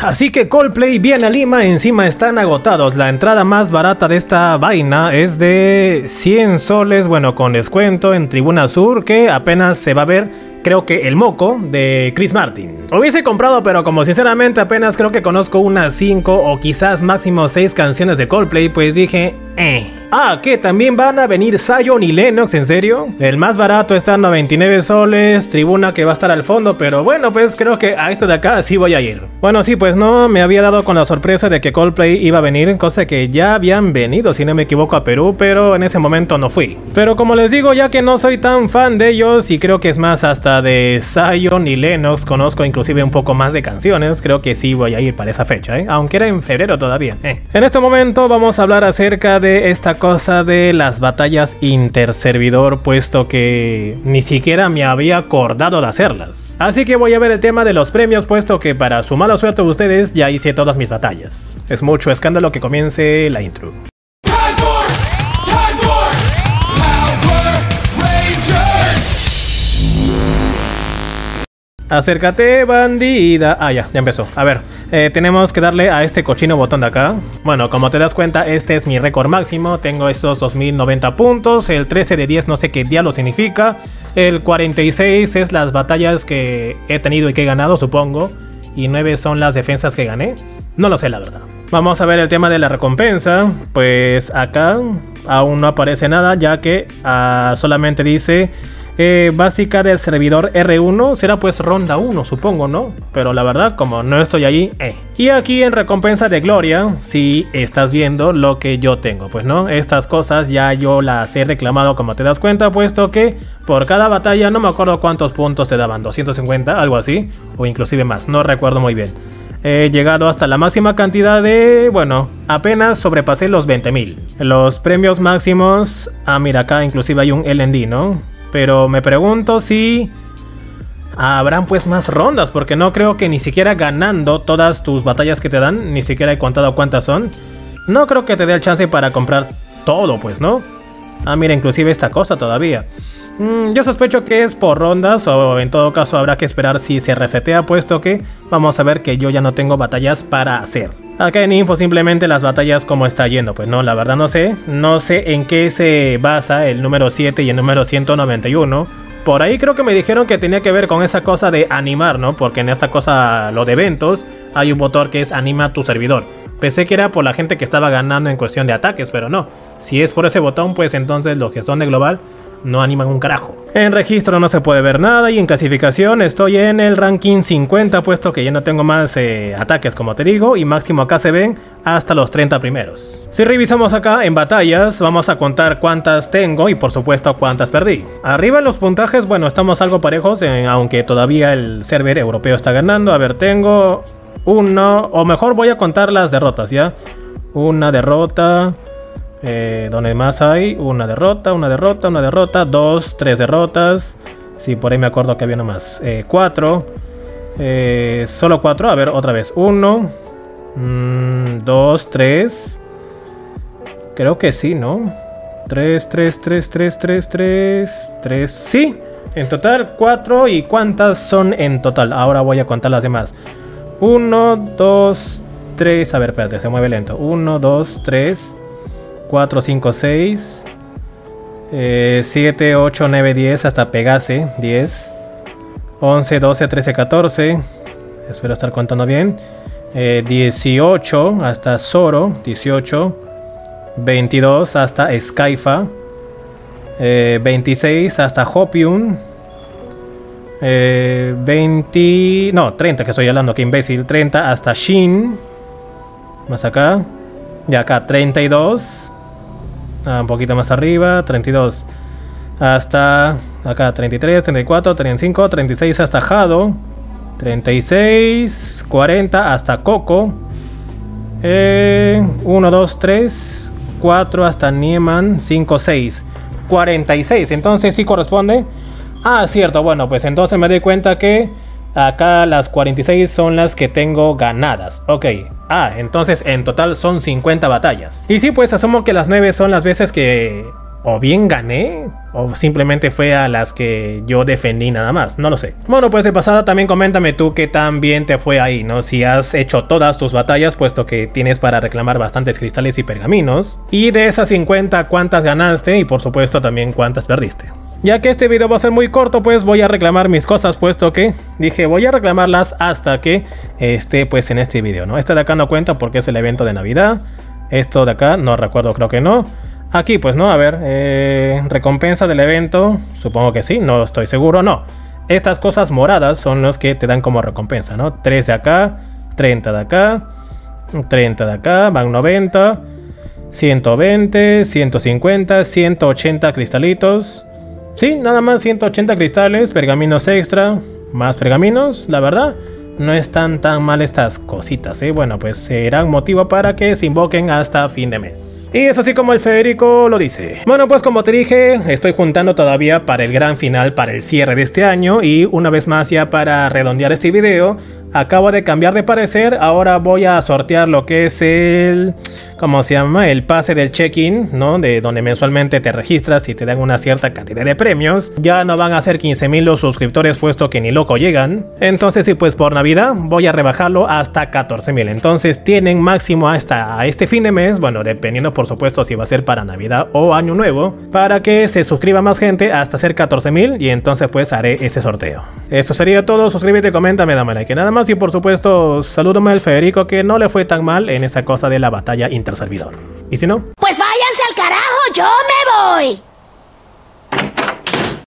Así que Coldplay viene a Lima, encima están agotados. La entrada más barata de esta vaina es de 100 soles, bueno, con descuento en Tribuna Sur, que apenas se va a ver, creo que el moco de Chris Martin. Hubiese comprado, pero como sinceramente apenas creo que conozco unas 5 o quizás máximo 6 canciones de Coldplay, pues dije, Ah, que también van a venir Zion y Lennox, ¿en serio? El más barato está en 99 soles, Tribuna que va a estar al fondo, pero bueno, pues creo que a este de acá sí voy a ir. Bueno, sí, pues no, me había dado con la sorpresa de que Coldplay iba a venir, cosa que ya habían venido, si no me equivoco, a Perú, pero en ese momento no fui. Pero como les digo, ya que no soy tan fan de ellos, y creo que es más hasta de Zion y Lennox, conozco inclusive un poco más de canciones, creo que sí voy a ir para esa fecha, aunque era en febrero todavía. En este momento vamos a hablar acerca de esta cosa de las batallas interservidor, puesto que ni siquiera me había acordado de hacerlas. Así que voy a ver el tema de los premios, puesto que para su mala suerte de ustedes ya hice todas mis batallas. Es mucho escándalo que comience la intro. Acércate, bandida. Ah, ya empezó. A ver, tenemos que darle a este cochino botón de acá. Bueno, como te das cuenta, este es mi récord máximo. Tengo esos 2090 puntos. El 13 de 10 no sé qué diablo significa. El 46 es las batallas que he tenido y que he ganado, supongo. Y 9 son las defensas que gané. No lo sé, la verdad. Vamos a ver el tema de la recompensa. Pues acá aún no aparece nada, ya que solamente dice... básica del servidor R1, será pues ronda 1 supongo, ¿no? Pero la verdad, como no estoy allí, Y aquí en recompensa de gloria, si estás viendo lo que yo tengo, pues no, estas cosas ya yo las he reclamado, como te das cuenta, puesto que por cada batalla no me acuerdo cuántos puntos te daban, 250, algo así, o inclusive más, no recuerdo muy bien. He llegado hasta la máxima cantidad de... bueno, apenas sobrepasé los 20.000. Los premios máximos... ah, mira, acá inclusive hay un LND, ¿no? Pero me pregunto si habrán pues más rondas, porque no creo que ni siquiera ganando todas tus batallas que te dan, ni siquiera he contado cuántas son. No creo que te dé el chance para comprar todo, pues, ¿no? Ah, mira, inclusive esta cosa todavía. Yo sospecho que es por rondas, o en todo caso habrá que esperar si se resetea, puesto que vamos a ver que yo ya no tengo batallas para hacer. Acá en info simplemente las batallas como está yendo, pues no, la verdad no sé en qué se basa el número 7 y el número 191. Por ahí creo que me dijeron que tenía que ver con esa cosa de animar, ¿no? Porque en esta cosa, lo de eventos, hay un botón que es anima tu servidor. Pensé que era por la gente que estaba ganando en cuestión de ataques, pero no. Si es por ese botón, pues entonces los que son de global no animan un carajo. En registro no se puede ver nada y en clasificación estoy en el ranking 50, puesto que ya no tengo más ataques, como te digo, y máximo acá se ven hasta los 30 primeros. Si revisamos acá en batallas, vamos a contar cuántas tengo y por supuesto cuántas perdí. Arriba en los puntajes, bueno, estamos algo parejos, aunque todavía el server europeo está ganando. A ver, tengo uno, o mejor voy a contar las derrotas, ¿ya? Una derrota... donde más hay, una derrota, 2, 3 derrotas. Sí, por ahí me acuerdo que había nomás 4, solo 4, a ver, otra vez 1, 2, 3. Creo que sí, ¿no? 3, sí, en total 4. ¿Y cuántas son en total? Ahora voy a contar las demás. 1, 2, 3, a ver, espérate, se mueve lento. 1, 2, 3, 4, 5, 6, 7, 8, 9, 10, hasta Pegase, 10, 11, 12, 13, 14, espero estar contando bien, 18 hasta Zoro, 18, 22 hasta Skyfa, 26 hasta Hopium, 30 que estoy hablando, que imbécil, 30 hasta Shin, más acá, y acá 32, un poquito más arriba, 32 hasta acá, 33, 34, 35, 36 hasta Hado, 36, 40 hasta Coco, 1, 2, 3, 4 hasta Nieman, 5, 6, 46, entonces sí corresponde. Ah, cierto, bueno, pues entonces me doy cuenta que acá las 46 son las que tengo ganadas. Ok. Ah, entonces en total son 50 batallas. Y sí, pues asumo que las 9 son las veces que o bien gané O simplemente fue a las que yo defendí nada más, no lo sé. Bueno, pues de pasada también coméntame tú qué tan bien te fue ahí, ¿no? Si has hecho todas tus batallas, puesto que tienes para reclamar bastantes cristales y pergaminos. Y de esas 50, ¿cuántas ganaste? Y por supuesto también cuántas perdiste. Ya que este video va a ser muy corto, pues voy a reclamar mis cosas, puesto que dije voy a reclamarlas hasta que esté pues en este video, ¿no? Este de acá no cuenta porque es el evento de Navidad. Esto de acá no recuerdo, creo que no. Aquí pues no, a ver, recompensa del evento, supongo que sí, no estoy seguro, no. Estas cosas moradas son los que te dan como recompensa, ¿no? 3 de acá, 30 de acá, 30 de acá, van 90, 120, 150, 180 cristalitos. Sí, nada más 180 cristales, pergaminos extra, más pergaminos, la verdad. No están tan mal estas cositas, ¿eh? Bueno, pues será un motivo para que se invoquen hasta fin de mes. Y es así como el Federico lo dice. Bueno, pues como te dije, estoy juntando todavía para el gran final, para el cierre de este año. Y una vez más ya para redondear este video, acabo de cambiar de parecer. Ahora voy a sortear lo que es el... ¿cómo se llama? El pase del check-in, ¿no? De donde mensualmente te registras y te dan una cierta cantidad de premios. Ya no van a ser 15.000 los suscriptores, puesto que ni loco llegan. Entonces sí, pues por Navidad voy a rebajarlo hasta 14.000. Entonces tienen máximo hasta este fin de mes, bueno, dependiendo por supuesto si va a ser para Navidad o Año Nuevo, para que se suscriba más gente hasta hacer 14.000 y entonces pues haré ese sorteo. Eso sería todo, suscríbete, coméntame, dame like, nada más y por supuesto salúdame al Federico que no le fue tan mal en esa cosa de la batalla interservidor. ¿Y si no? Pues váyanse al carajo, yo me voy.